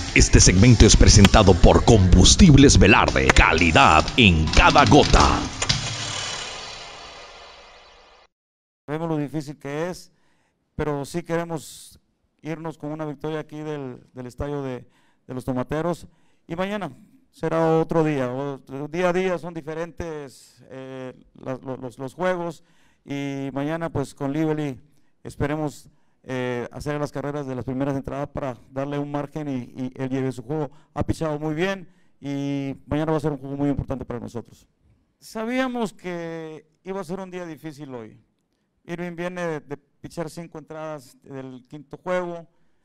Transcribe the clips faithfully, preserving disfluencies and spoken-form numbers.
Este segmento es presentado por Combustibles Velarde, calidad en cada gota. Vemos lo difícil que es, pero sí queremos irnos con una victoria aquí del, del estadio de, de los Tomateros. Y mañana será otro día, otro, día a día son diferentes eh, los, los, los juegos. Y mañana pues con Lively esperemos eh, hacer las carreras de las primeras entradas para darle un margen y, y él lleve su juego. Ha pichado muy bien y mañana va a ser un juego muy importante para nosotros. Sabíamos que iba a ser un día difícil hoy. Irving viene de, de pichar cinco entradas del quinto juego.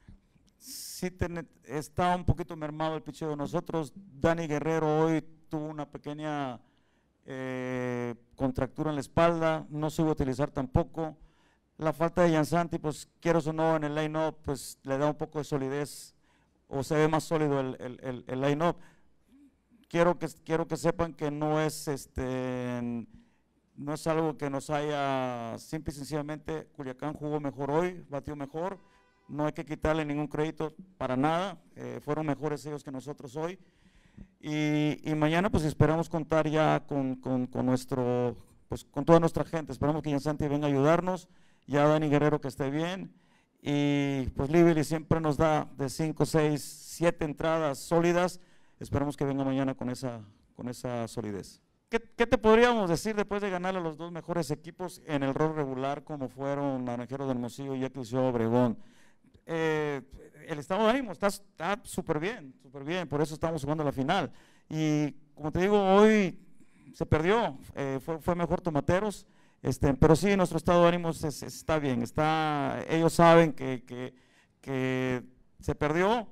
Sí ten, está un poquito mermado el picheo de nosotros. Dani Guerrero hoy tuvo una pequeña eh, contractura en la espalda, no se iba a utilizar tampoco. La falta de Giansanti, pues quieras o no, en el line-up, pues le da un poco de solidez, o se ve más sólido el, el, el, el line-up. Quiero que, quiero que sepan que no es, este, no es algo que nos haya, simple y sencillamente, Culiacán jugó mejor hoy, batió mejor, no hay que quitarle ningún crédito para nada, eh, fueron mejores ellos que nosotros hoy. Y, y mañana pues esperamos contar ya con, con, con nuestro, pues con toda nuestra gente, esperamos que Giansanti venga a ayudarnos, ya Dani Guerrero que esté bien, y pues Lively siempre nos da de cinco, seis, siete entradas sólidas, esperamos que venga mañana con esa, con esa solidez. ¿Qué, ¿Qué te podríamos decir después de ganar a los dos mejores equipos en el rol regular como fueron Naranjeros de Hermosillo y Eclesión Obregón? Eh, el estado de ánimo está súper bien, súper bien, por eso estamos jugando la final. Y como te digo, hoy se perdió, eh, fue, fue mejor Tomateros, este, pero sí, nuestro estado de ánimo es, es, está bien, está, ellos saben que, que, que se perdió,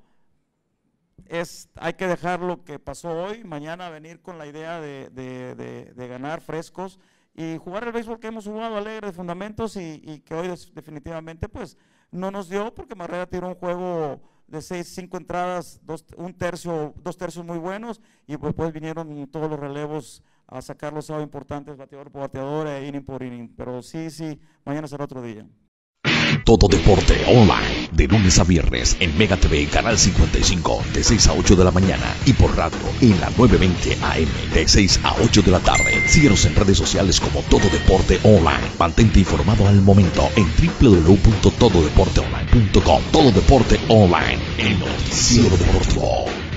es, hay que dejar lo que pasó hoy, mañana venir con la idea de, de, de, de ganar frescos y jugar el béisbol que hemos jugado alegre de fundamentos y, y que hoy definitivamente pues no nos dio porque Marrera tiró un juego de seis, cinco entradas, dos, un tercio, dos tercios muy buenos y pues, pues vinieron todos los relevos a sacar los sábados importantes, bateador por bateador e inning por inning, pero sí, sí, mañana será otro día. Todo deporte online, de lunes a viernes en Mega T V, canal cincuenta y cinco, de seis a ocho de la mañana y por radio en la nueve veinte A M, de seis a ocho de la tarde. Síguenos en redes sociales como Todo Deporte Online. Mantente informado al momento en doble u doble u doble u punto todo deporte online punto com. Todo Deporte Online, el noticiero deportivo.